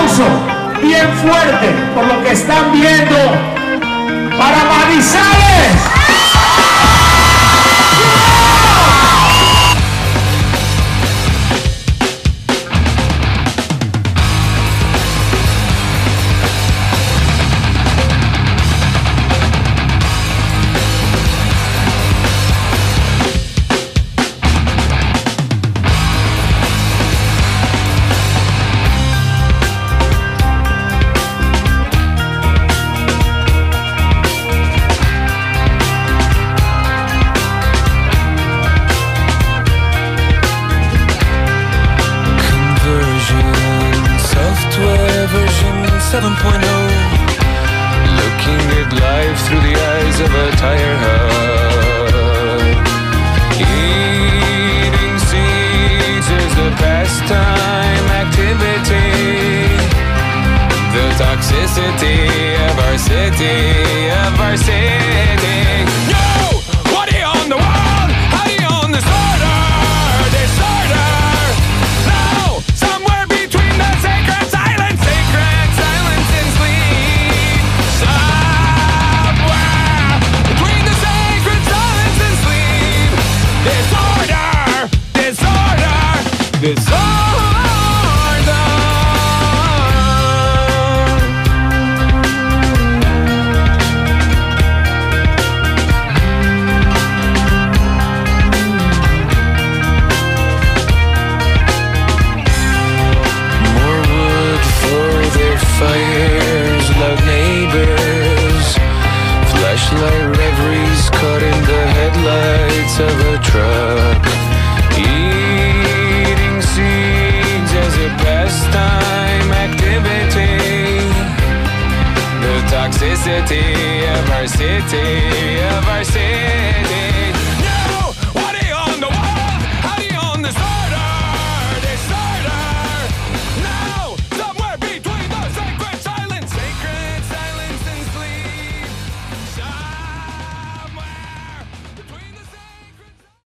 aplauso bien fuerte por lo que están viendo para Manizales. Looking at life through the eyes of a tire hub. Eating seeds is a pastime activity. The toxicity of our city, No! What do you own the world? How do you own the disorder? No! Somewhere between the sacred silence and sleep. Somewhere between the sacred silence and sleep. Disorder. Fires, loud neighbors, flashlight reveries caught in the headlights of a truck. Eating seeds as a pastime activity. The toxicity of our city,